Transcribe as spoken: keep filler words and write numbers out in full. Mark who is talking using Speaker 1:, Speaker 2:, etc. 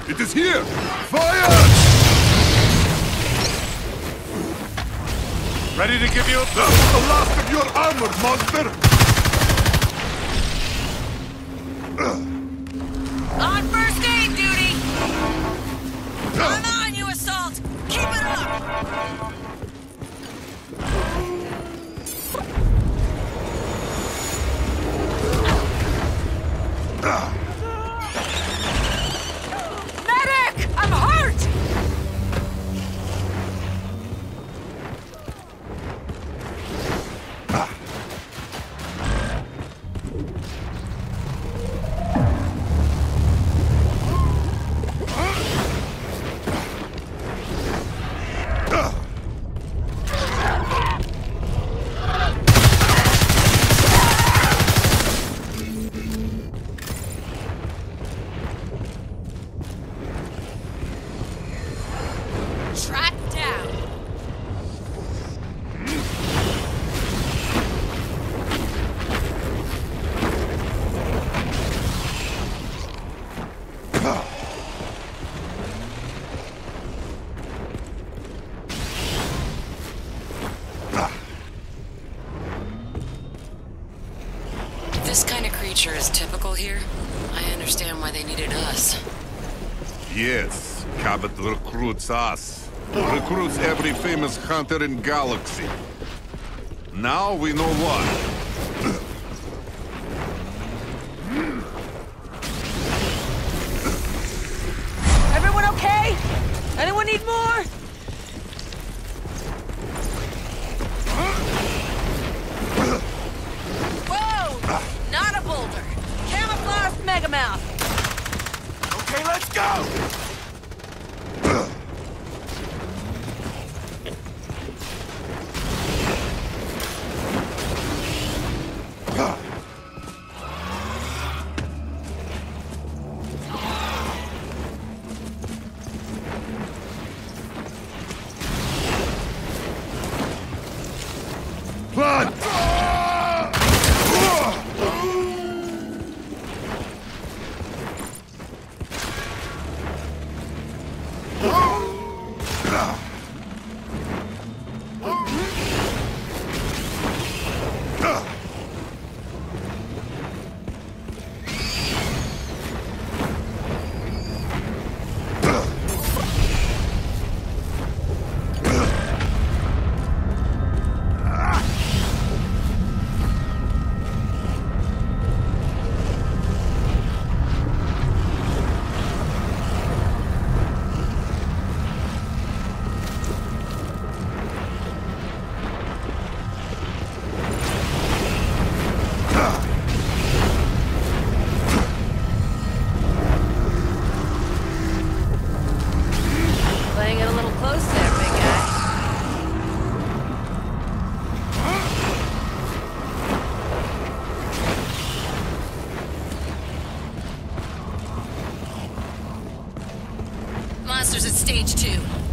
Speaker 1: It is here! Fire!
Speaker 2: Ready to give you a
Speaker 1: The, the last of your armor, monster!
Speaker 3: On first aid duty! Come on, you assault! Keep it up! Medic! I'm hurt! Track down.
Speaker 4: If this kind of creature is typical here, I understand why they needed us.
Speaker 1: Yes, Cabot recruits us. Recruits every famous hunter in galaxy. Now we know why.
Speaker 3: Everyone okay? Anyone need more? Whoa! Not a boulder. Camouflage megamouth.
Speaker 2: Okay, let's go!
Speaker 1: Blood!
Speaker 3: Playing it a little close there, big guy.
Speaker 4: Monsters at stage two.